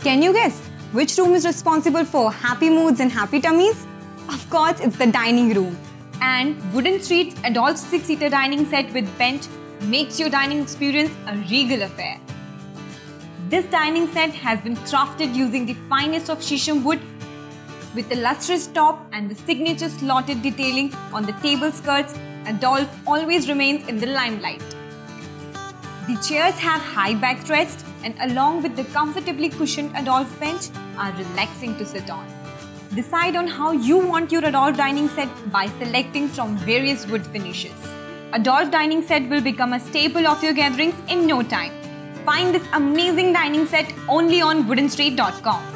Can you guess which room is responsible for happy moods and happy tummies? Of course, it's the dining room. And Wooden Street's Adolph 6-seater dining set with bench makes your dining experience a regal affair. This dining set has been crafted using the finest of Sheesham wood. With the lustrous top and the signature slotted detailing on the table skirts, Adolph always remains in the limelight. The chairs have high backrest and along with the comfortably cushioned Adolph bench are relaxing to sit on. Decide on how you want your Adolph dining set by selecting from various wood finishes. Adolph dining set will become a staple of your gatherings in no time. Find this amazing dining set only on woodenstreet.com.